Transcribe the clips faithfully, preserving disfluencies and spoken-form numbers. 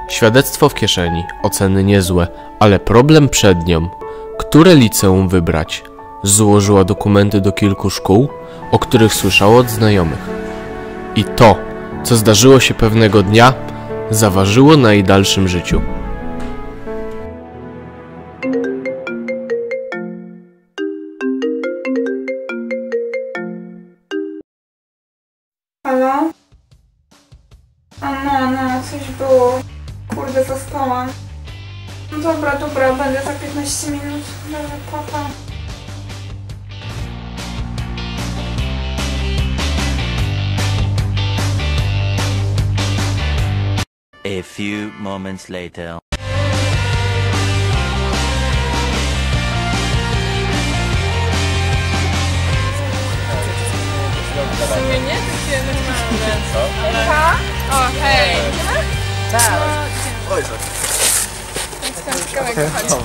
Świadectwo w kieszeni, oceny niezłe, ale problem przed nią. Które liceum wybrać? Złożyła dokumenty do kilku szkół, o których słyszała od znajomych. I to, co zdarzyło się pewnego dnia, zaważyło na jej dalszym życiu. Halo? A no, no, coś było. Kurde, zaspałam. No dobra, dobra, będę za piętnaście minut. Dobra, papa. A few moments later. W sumie nie takie normalne. Ale... Ha? O, hej! Tak. Oj, co? Ciekawego chodzi.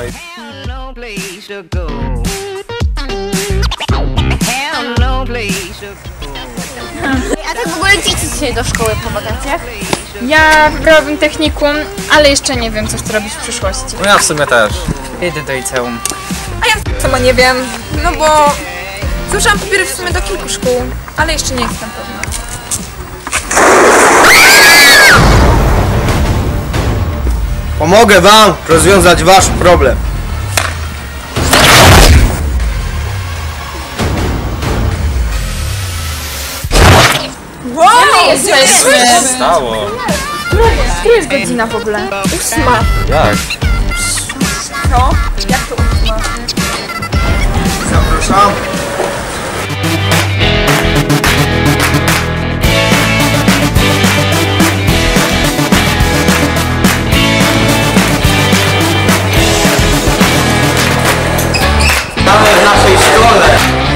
A tak w ogóle gdzie idziecie dzisiaj do szkoły po wakacjach? Ja wybrałabym technikum, ale jeszcze nie wiem, co chcę robić w przyszłości. No ja w sumie też. Idę do liceum. A ja sama nie wiem, no bo złożyłam papiery w sumie do kilku szkół, ale jeszcze nie jestem pewna. Pomogę wam rozwiązać wasz problem. Wow! Jesteśmy! Co się stało? Która jest godzina w ogóle? Ósma. Jak? Co? Jak to ósma? Zapraszam. Mamy w naszej szkole.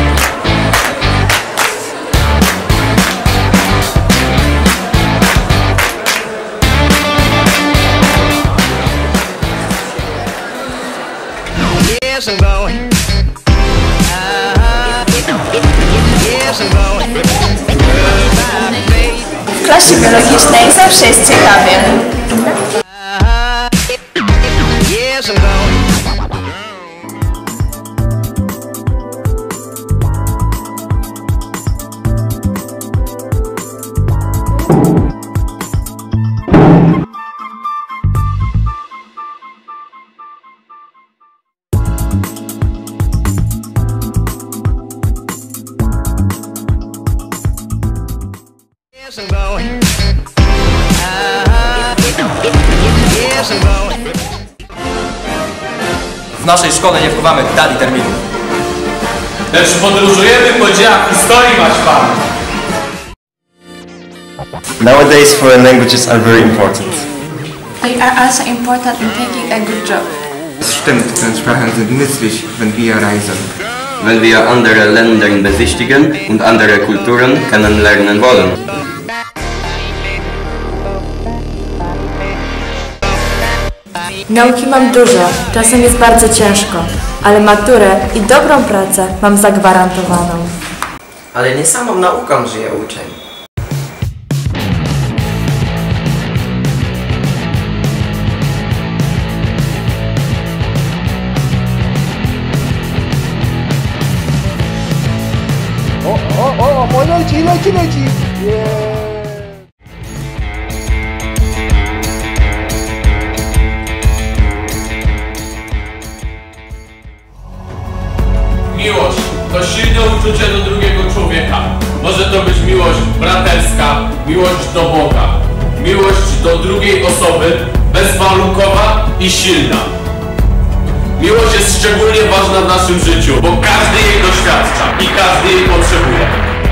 Yes, I'm going. Yes, I'm going. W klasie biologicznej zawsze jest ciekawie. Yes, I'm going. Yes, I'm going. Yes, I'm going. W naszej szkole nie wchowamy dat i terminów. Lecz podróżujemy po dziejach historii, masz pan! Nowadays, foreign languages are very important. They are also important in taking a good job. Stimmt, denn Sprachen sind nützlich, wenn wir reisen. Wenn wir andere Länder besichtigen und andere Kulturen kennenlernen wollen. Nauki mam dużo, czasem jest bardzo ciężko, ale maturę i dobrą pracę mam zagwarantowaną. Ale nie samą nauką żyje uczeń. O, o, o, leci, leci, leci! Yeah. Miłość to silne uczucie do drugiego człowieka. Może to być miłość braterska, miłość do Boga, miłość do drugiej osoby, bezwarunkowa i silna. Miłość jest szczególnie ważna w naszym życiu, bo każdy jej doświadcza i każdy jej potrzebuje.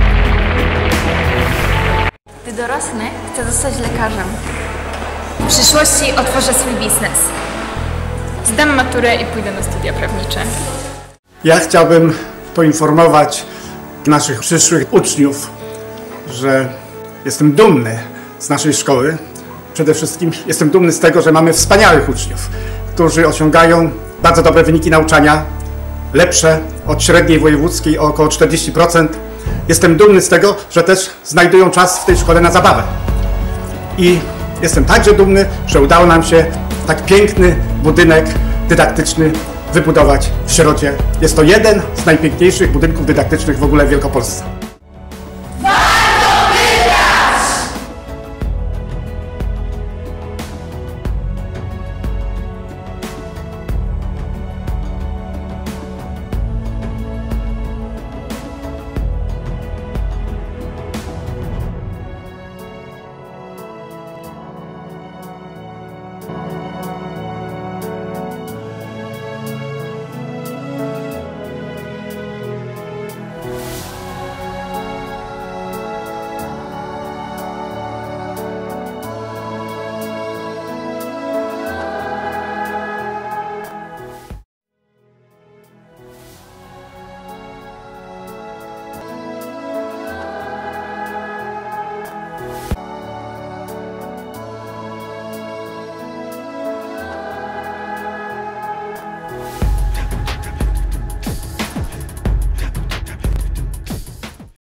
Gdy dorosnę, chcę zostać lekarzem. W przyszłości otworzę swój biznes. Zdam maturę i pójdę na studia prawnicze. Ja chciałbym poinformować naszych przyszłych uczniów, że jestem dumny z naszej szkoły. Przede wszystkim jestem dumny z tego, że mamy wspaniałych uczniów, którzy osiągają bardzo dobre wyniki nauczania, lepsze od średniej wojewódzkiej o około czterdzieści procent. Jestem dumny z tego, że też znajdują czas w tej szkole na zabawę. I jestem także dumny, że udało nam się tak piękny budynek dydaktyczny wybudować w Środzie. Jest to jeden z najpiękniejszych budynków dydaktycznych w ogóle w Wielkopolsce.